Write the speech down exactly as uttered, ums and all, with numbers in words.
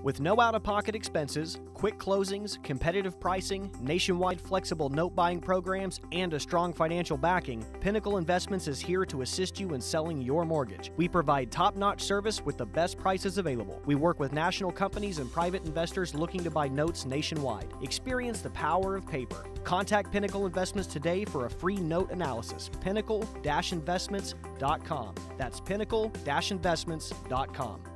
With no out-of-pocket expenses, quick closings, competitive pricing, nationwide flexible note buying programs, and a strong financial backing, Pinnacle Investments is here to assist you in selling your mortgage. We provide top-notch service with the best prices available. We work with national companies and private investors looking to buy notes nationwide. Experience the power of paper. Contact Pinnacle Investments today for a free note analysis. pinnacle dash investments dot com. That's pinnacle dash investments dot com.